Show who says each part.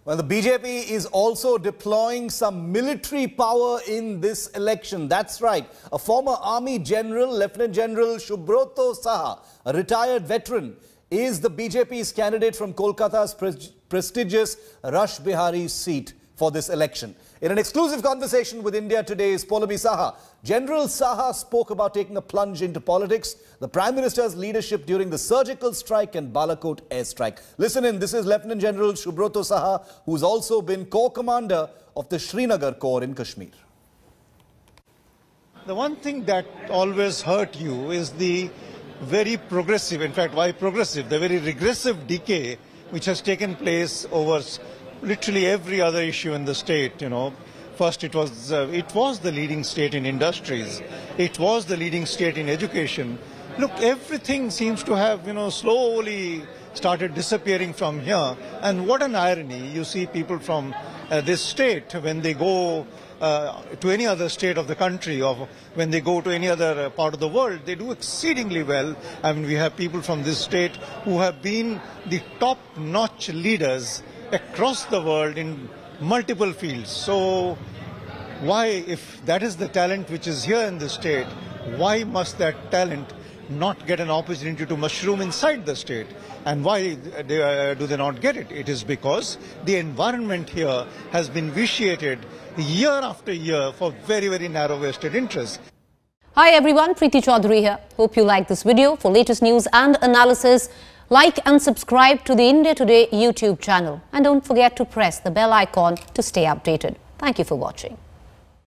Speaker 1: Well, the BJP is also deploying some military power in this election. That's right. A former army general, Lieutenant General Subroto Saha, a retired veteran, is the BJP's candidate from Kolkata's prestigious Rash Bihari seat for this election. In an exclusive conversation with India Today's Pallavi Saha, General Saha spoke about taking a plunge into politics, the Prime Minister's leadership during the surgical strike and Balakot airstrike. Listen in, this is Lieutenant General Subroto Saha, who's also been Corps Commander of the Srinagar Corps in Kashmir.
Speaker 2: The one thing that always hurt you is the very progressive, in fact, why progressive, the very regressive decay which has taken place over literally every other issue in the state. First it was the leading state in industries, it was the leading state in education. Look, everything seems to have slowly started disappearing from here, and what an irony. You see people from this state, when they go to any other state of the country, or when they go to any other part of the world, they do exceedingly well. I mean, we have people from this state who have been the top-notch leaders across the world in multiple fields. So why, if that is the talent which is here in the state, why must that talent not get an opportunity to mushroom inside the state? And why do they not get it? It is because the environment here has been vitiated year after year for very, very narrow vested interests.
Speaker 3: Hi everyone, Preeti Chaudhary here. Hope you like this video. For latest news and analysis, like and subscribe to the India Today YouTube channel. And don't forget to press the bell icon to stay updated. Thank you for watching.